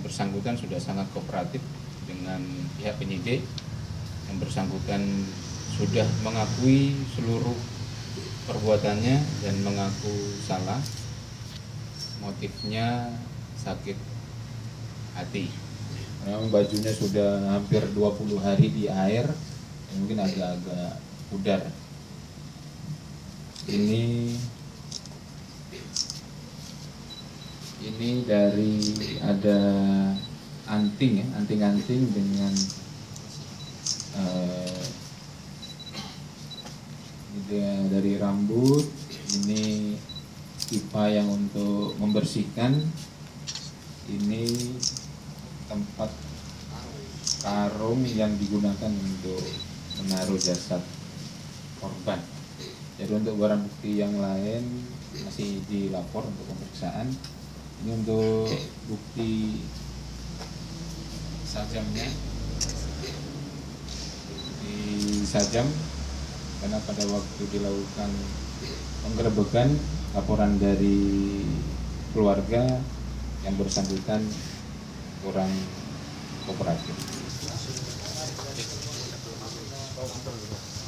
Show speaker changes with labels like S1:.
S1: yang bersangkutan sudah sangat kooperatif dengan pihak penyidik. Yang bersangkutan sudah mengakui seluruh perbuatannya dan mengaku salah. Motifnya sakit hati. Memang bajunya sudah hampir 20 hari di air, mungkin agak-agak pudar. Ini dari ada anting ya, anting-anting dengan dari rambut. Ini pipa yang untuk membersihkan. Ini tempat karung yang digunakan untuk menaruh jasad korban. Jadi untuk barang bukti yang lain masih dilapor untuk pemeriksaan. Ini untuk bukti sajamnya, bukti sajam, karena pada waktu dilakukan penggerebekan, laporan dari keluarga yang bersangkutan kurang kooperatif.